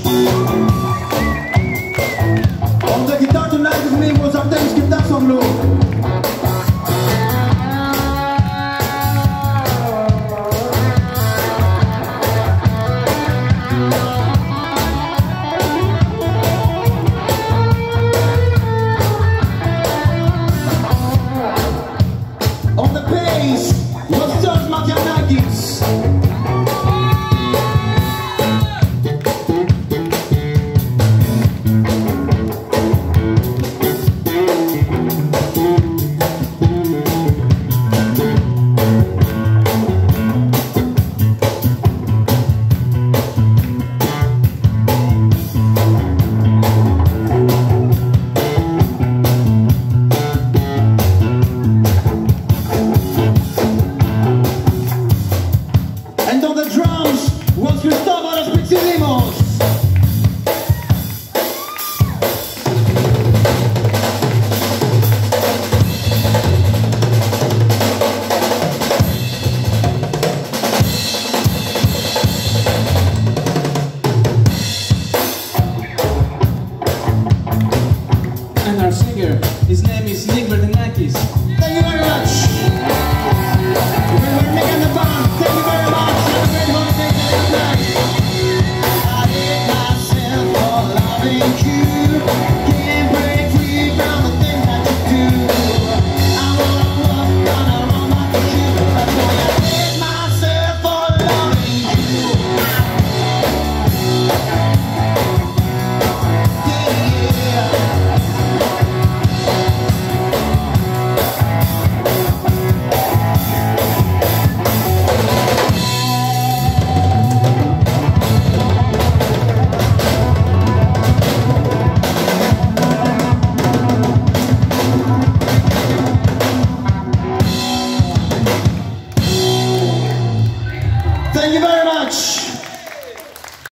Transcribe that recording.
On the guitar tonight with me was our dance, give that song low. On the bass was George Matianakis. And on the drums was Gustavo Los Pichilimos. And our singer, his name is Nick Bertinakis. Thank you very much. We were making the band. Thank you very much. Have a great holiday tonight. I hate myself for loving you. Can't break free from the things that you do. I wanna walk on a road like a shoe. But boy, I hate myself for loving you. Yeah. Thank you very much.